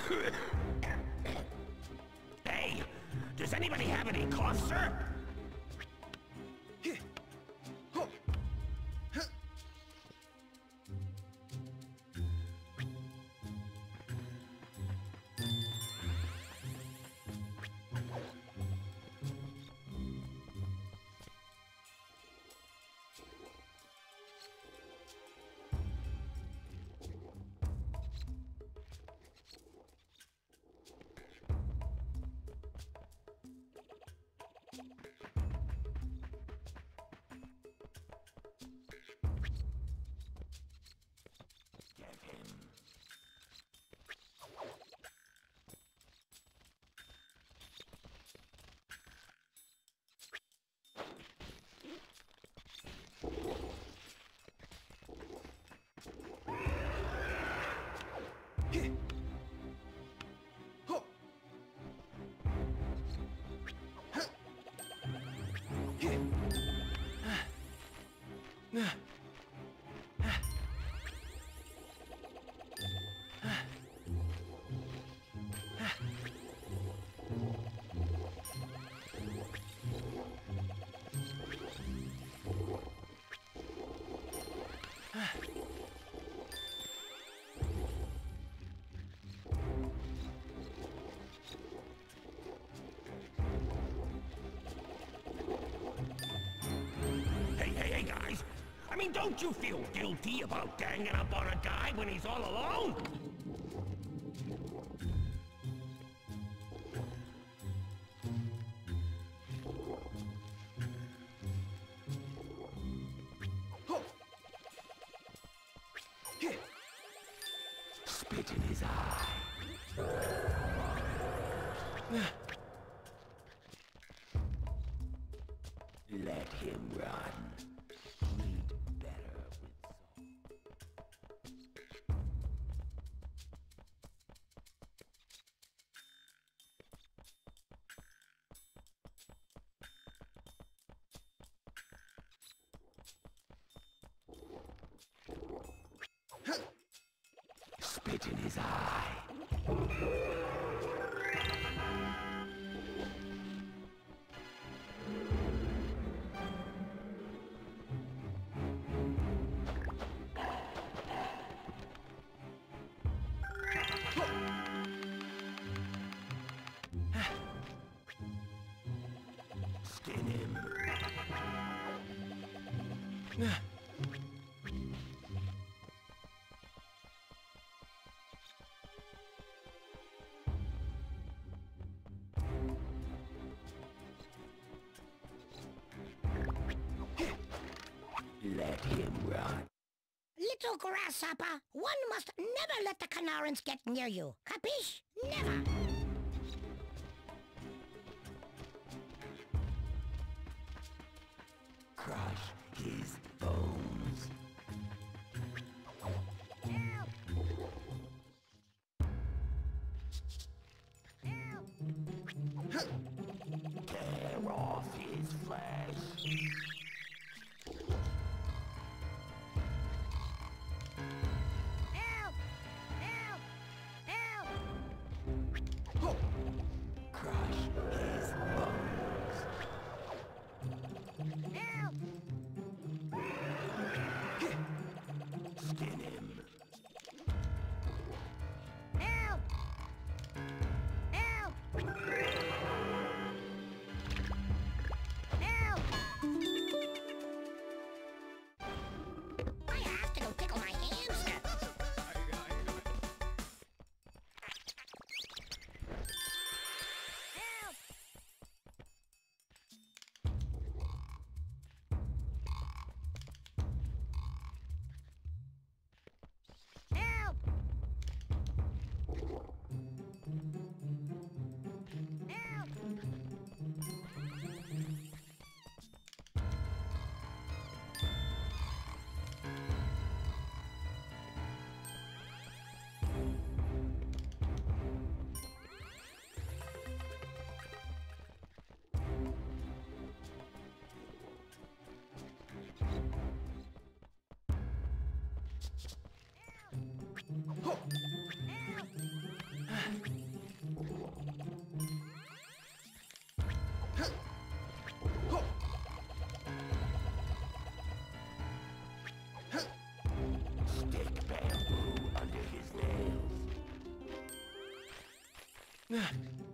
Hey, does anybody have any cough, sir? Hey, guys. I mean, don't you feel guilty about ganging up on a guy when he's all alone? Spit in his eye. Let him run. Eat better with salt. Spit in his eye. Skin him. Let him run. Little grasshopper, one must never let the Canarans get near you. Capiche? Never! Crush his bones. Help! Help! Tear off his flesh. Help! Help! Help! Crush his bones. Help! Skin him. Help! Help! Help! I have to go tickle my hamster. Help! bamboo under his nails.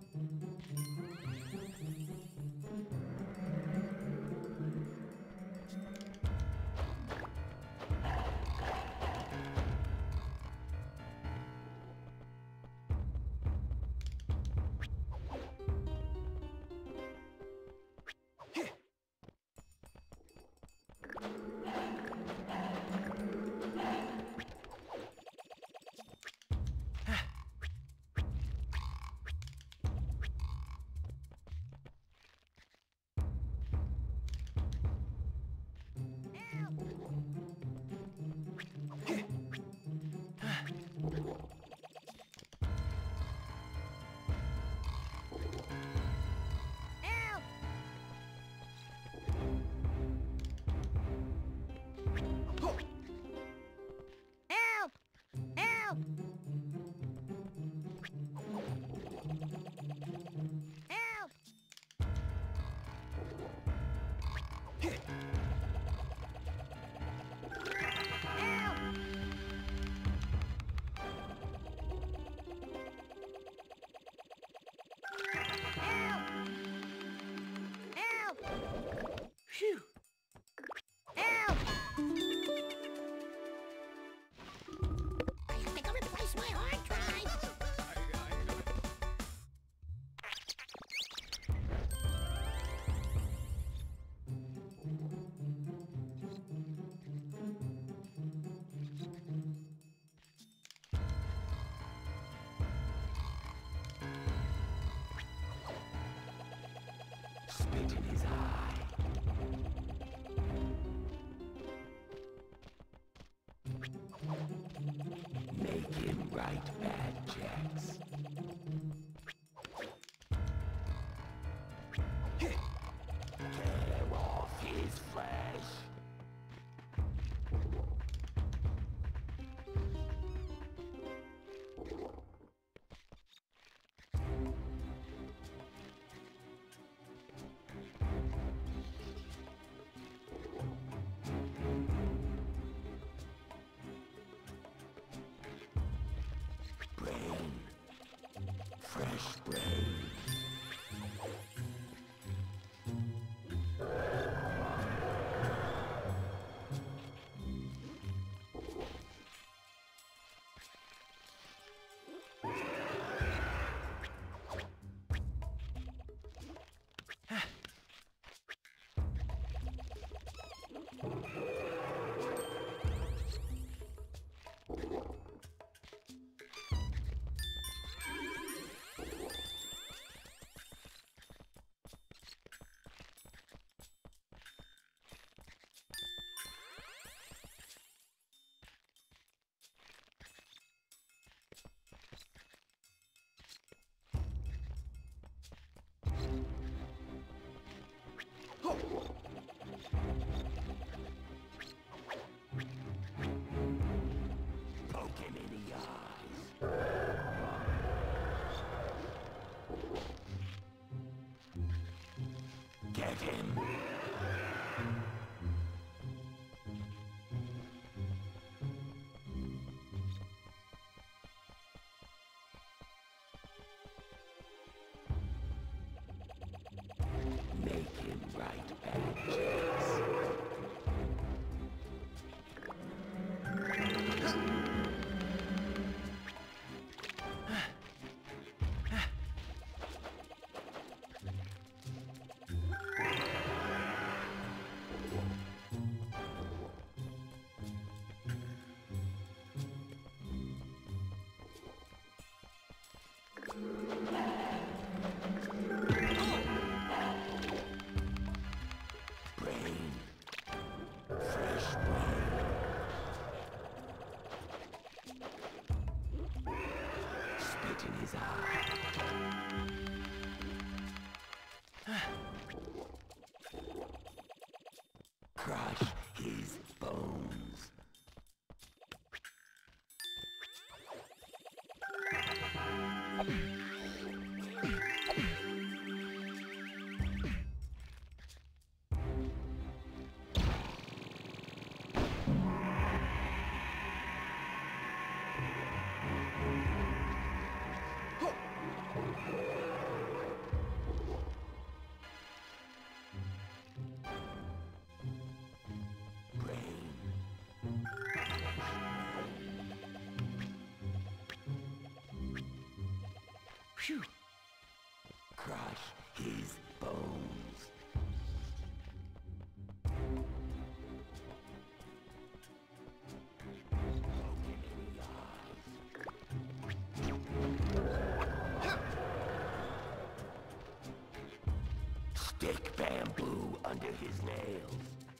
Phew. Help! I have to go replace my hard drive. Spit in his eye. Make him write bad checks. Tear off his flesh. Brain. Fresh brain. Poke him in the eyes. Get him. Make him write bad checks. Brain. Fresh brain. Spit in his eye. Crush his bones. Phew. Crush his bones. Stick bamboo under his nails.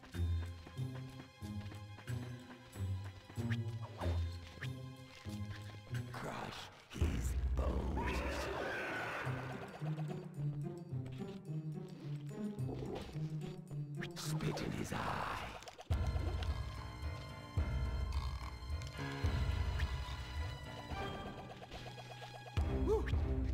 Crush his bones. Spit in his eye. Woo.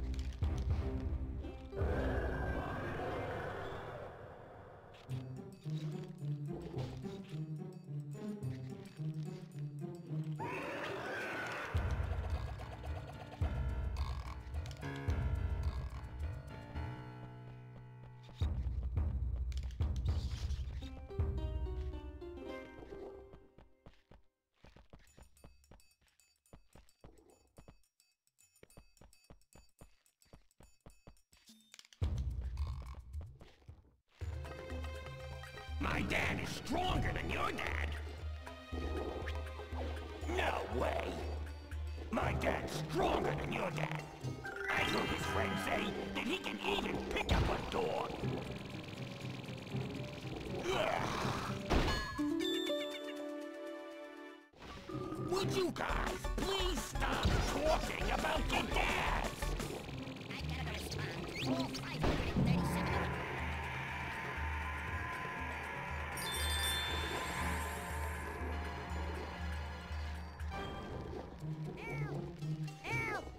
My dad is stronger than your dad. No way. My dad's stronger than your dad. I heard his friend say that he can even pick up a dog. Would you guys please stop talking about your dads? I gotta respond. All 537 of them. Help!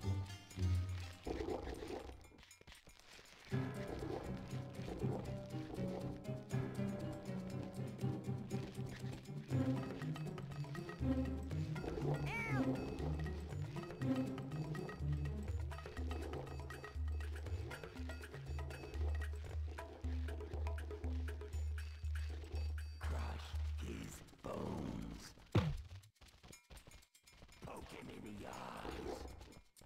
Crush his bones. Poke him in the eyes.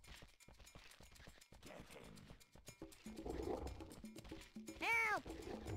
Get him. Help!